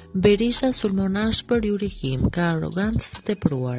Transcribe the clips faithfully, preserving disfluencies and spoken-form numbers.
Berisha sul.mon ashpër Yuri Kim ka arrogancë të tepruar.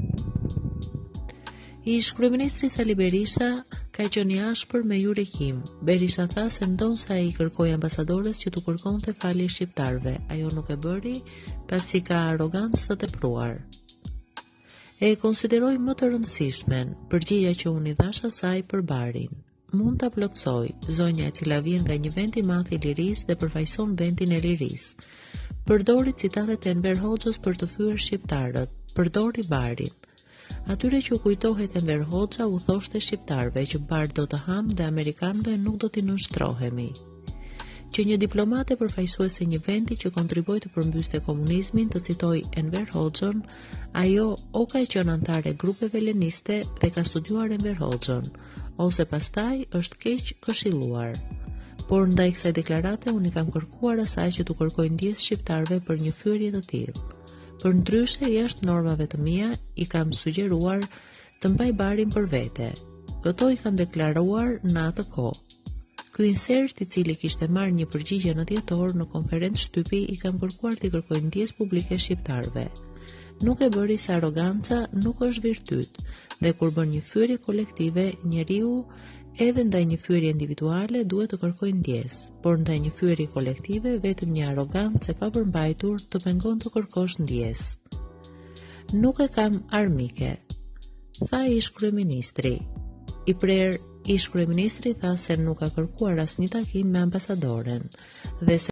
Ish kryeministri Sali Berisha ka qenë i ashpër me Yuri Kim. Berisha tha se ndonë se ai kërkoi ambasadores që t'u kërkonte falje shqiptarëve. Ajo nuk e bëri pasi ka arrogancë të tepruar. E konsideroi më të rëndësishmen përgjigja që unë i dhash asaj për barin. Mund ta plotësoj, zonja e cila vjen nga një vend i madh i lirisë dhe përfaqëson vendin e lirisë. Përdori citatet e Enver Hoxhës për të fyer shqiptarët, përdori barin. Atyre që u kujtohet Enver Hoxha u thoshte shqiptarëve që bar do të ham dhe amerikanëve nuk do t'i nënshtrohemi. Që një diplomate përfaqësuese një vendi që kontriboi të përmbyste komunizmin të citoj Enver Hoxhën, ajo o ka qenë antare grupeve leniste dhe ka studiuar Enver Hoxhën, ose pastaj është keq këshilluar. Por ndaj kësaj deklarate unë i kam kërkuar asaj që t'u kërkoj ndjes shqiptarëve për një fyerje të tillë. Për ndryshe jashtë normave të mia i kam sugjeruar të mbaj barin për vete. Këto i kam deklaruar në atë kohë. Ky insert, i cili kishte marrë një përgjigje në dhjetor në konferencë shtypi, i kam kërkuar t'i kërkoj ndjes publike shqiptarëve. Nuk e bëri se arroganca nuk është virtyt, dhe kur bën një fyerje kolektive, njeriu edhe ndaj një fyerje individuale duhet të kërkojë ndjes, por ndaj një fyerje kolektive vetëm një arrogancë e papërmbajtur të pengon të kërkosh ndjes. Nuk e kam armike, tha ish kryeministri. I prer ish kryeministri tha se nuk ka kërkuar asnjë takim me ambasadoren dhe se